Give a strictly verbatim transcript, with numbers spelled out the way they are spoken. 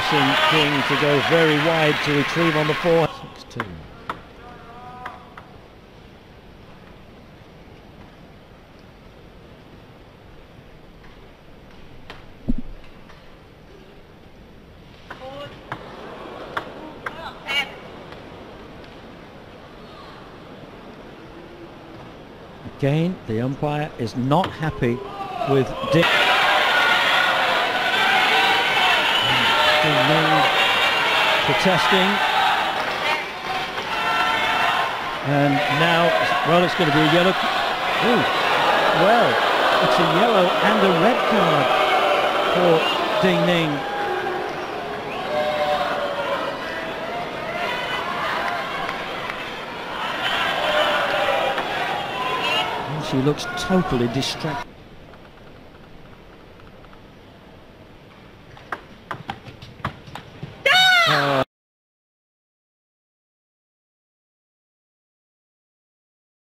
forcing Ding to go very wide to retrieve on the four. six two. Again, the umpire is not happy with Ding. DingNing protesting. And now, well, it's going to be a yellow. Ooh, well, it's a yellow and a red card for DingNing. She looks totally distracted. Uh,